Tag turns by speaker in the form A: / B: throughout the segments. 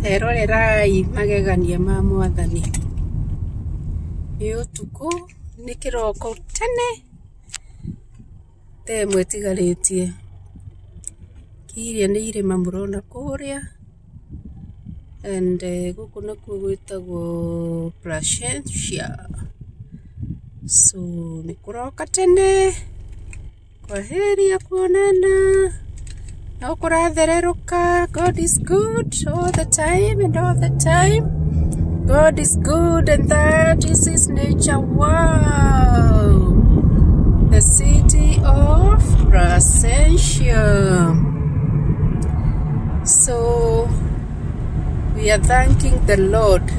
A: Erorerai magegania ma Mwathani. Nĩ ũtukũ nĩ kĩroko tene te mwĩtigarĩtie. Kĩiria nĩ irĩma mũrona kũrĩa, and gũkũ nakuo gwĩtagwo Placentia. So nĩ kũroka tene. Kwaheri ya kuonana. No kũrathererũka. God is good all the time and all the time. God is good and that is his nature. Wow. The city of Placentia. So we are thanking the Lord.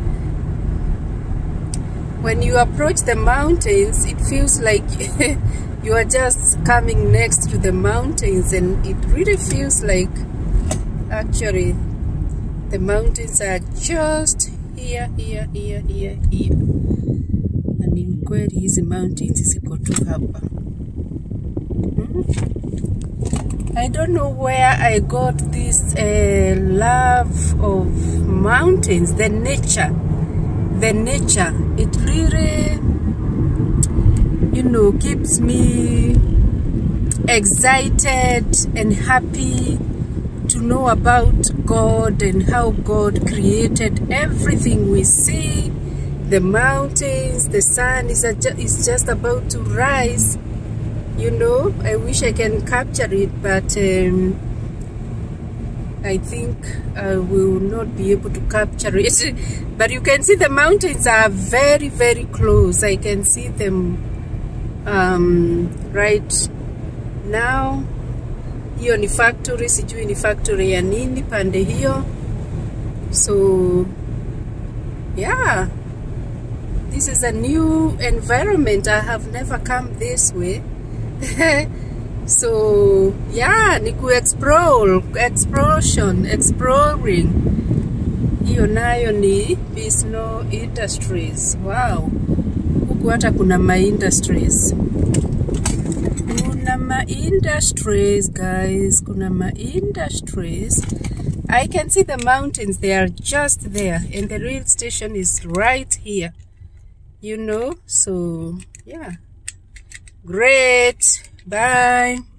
A: When you approach the mountains, it feels like you are just coming next to the mountains, and it really feels like actually the mountains are just here. And in kweli hizi mountains ziko tu hapa. I don't know where I got this love of mountains, the nature. It really, you know, keeps me excited and happy to know about God and how God created everything we see. The mountains, the sun is just about to rise. You know, I wish I can capture it, but I think I will not be able to capture it. But you can see the mountains are very, very close. I can see them right now. Hiyo ni factory, sijui ni factory ya nini pande hiyo. So yeah, this is a new environment. I have never come this way. So yeah, ni exploring. Hiyo nayo ni Bisno Industries. Wow. Huku hata kuna ma-industries. Kuna ma-industries, guys. Kuna ma-industries. I can see the mountains. They are just there. And the rail station is right here. You know? So, yeah. Great. Bye.